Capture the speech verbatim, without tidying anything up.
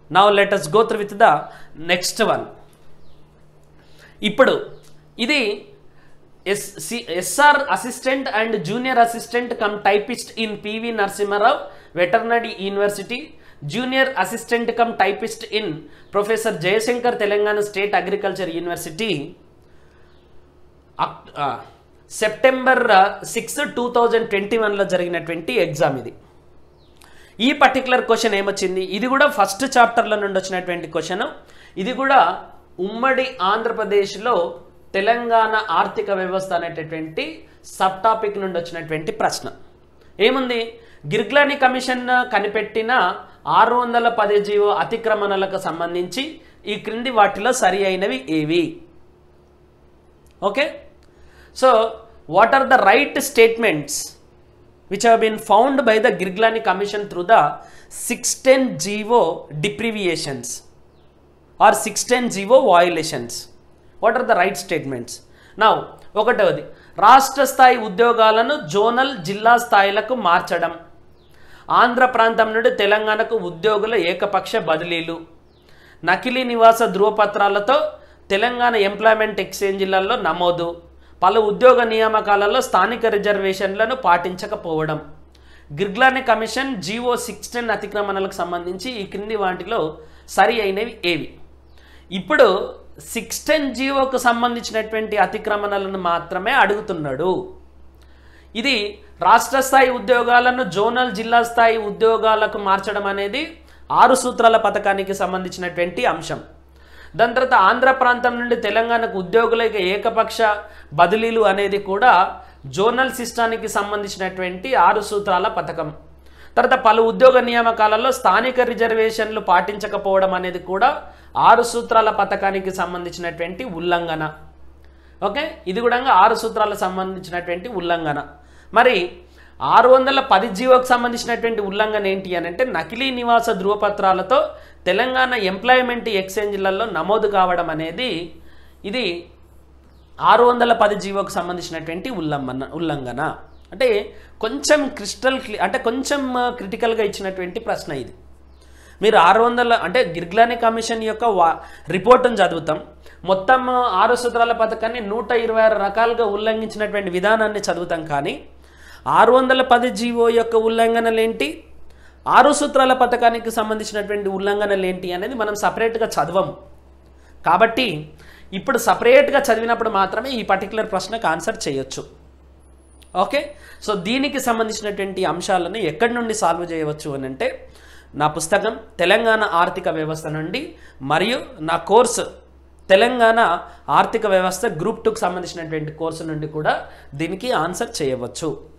Now let us go through with the next one. ఇప్పుడు ఇది SR assistant and junior assistant cum typist in PV Narasimha Rao veterinary university, junior assistant cum typist in professor Jayashankar Telangana state agriculture university September six two thousand twenty వన్లో జరిగినటువంటి exam ఇది. ఈ particular question ఏమొచ్చింది, ఇది కూడా first చాప్టర్లో నుండి వచ్చినటువంటి క్వశ్చన్. ఇది కూడా ఉమ్మడి ఆంధ్రప్రదేశ్లో తెలంగాణ ఆర్థిక వ్యవస్థ అనేటటువంటి సబ్ టాపిక్ నుండి వచ్చినటువంటి ప్రశ్న. ఏముంది, గ్రిగ్లాని కమిషన్ కనిపెట్టిన ఆరు వందల పది జీవో అతిక్రమణలకు సంబంధించి ఈ క్రింది వాటిలో సరి అయినవి ఏవి? Okay, so what are the right statements which have been found by the Griglani Commission through the six ten G O deprivations or six ten G O violations? What are the right statements? Now, ఒకటవది, రాష్ట్ర స్థాయి ఉద్యోగాలను zonal జిల్లా స్థాయిలకు మార్చడం, ఆంధ్ర ప్రాంతం నుండి తెలంగాణకు ఉద్యోగుల ఏకపక్ష బదిలీలు, నకిలీ నివాస ధృవపత్రాలతో తెలంగాణ ఎంప్లాయ్మెంట్ ఎక్స్చేంజీలలో నమోదు, పలు ఉద్యోగ నియామకాలలో స్థానిక రిజర్వేషన్లను పాటించకపోవడం. Girglani commission GO six ten అతిక్రమణలకు సంబంధించి ఈ క్రింది వాటిలో సరి అయినవి ఏవి? ఇప్పుడు సిక్స్ టెన్ జీవోకు సంబంధించినటువంటి అతిక్రమణలను మాత్రమే అడుగుతున్నాడు. ఇది రాష్ట్ర స్థాయి ఉద్యోగాలను జోనల్ జిల్లా స్థాయి ఉద్యోగాలకు మార్చడం అనేది ఆరు సూత్రాల పథకానికి సంబంధించినటువంటి అంశం. దాని తర్వాత ఆంధ్ర ప్రాంతం నుండి తెలంగాణకు ఉద్యోగులకి ఏకపక్ష బదిలీలు అనేది కూడా జోనల్ సిస్టానికి సంబంధించినటువంటి ఆరు సూత్రాల పథకం. తర్వాత పలు ఉద్యోగ నియామకాలలో స్థానిక రిజర్వేషన్లు పాటించకపోవడం అనేది కూడా ఆరు సూత్రాల పథకానికి సంబంధించినటువంటి ఉల్లంఘన. ఓకే, ఇది కూడా ఆరు సూత్రాలకు సంబంధించినటువంటి ఉల్లంఘన. మరి ఆరు వందల పది జీవోకి సంబంధించినటువంటి ఉల్లంఘన ఏంటి అని అంటే నకిలీ నివాస ధృవపత్రాలతో తెలంగాణ ఎంప్లాయ్మెంట్ ఎక్స్చేంజ్లలో నమోదు కావడం అనేది ఇది ఆరు వందల పది జీవోకి సంబంధించినటువంటి ఉల్లంఘన ఉల్లంఘన అంటే కొంచెం క్రిస్టల్ క్లి అంటే కొంచెం క్రిటికల్గా ఇచ్చినటువంటి ప్రశ్న ఇది. మీరు ఆరు వందల అంటే గ్రిగ్లాని కమిషన్ యొక్క రిపోర్టును చదువుతాం, మొత్తం ఆరు సూత్రాల పథకాన్ని నూట ఇరవై ఆరు రకాలుగా ఉల్లంఘించినటువంటి విధానాన్ని చదువుతాం. కానీ ఆరు వందల పది జీవో యొక్క ఉల్లంఘనలు ఏంటి, ఆరు సూత్రాల పథకానికి సంబంధించినటువంటి ఉల్లంఘనలు ఏంటి అనేది మనం సపరేట్గా చదవము. కాబట్టి ఇప్పుడు సపరేట్గా చదివినప్పుడు మాత్రమే ఈ పర్టికులర్ ప్రశ్నకు ఆన్సర్ చేయొచ్చు. ఓకే, సో దీనికి సంబంధించినటువంటి అంశాలను ఎక్కడి నుండి సాల్వ్ చేయవచ్చు అని అంటే నా పుస్తకం తెలంగాణ ఆర్థిక వ్యవస్థ నుండి మరియు నా కోర్సు తెలంగాణ ఆర్థిక వ్యవస్థ గ్రూప్ టూకి సంబంధించినటువంటి కోర్సు నుండి కూడా దీనికి ఆన్సర్ చేయవచ్చు.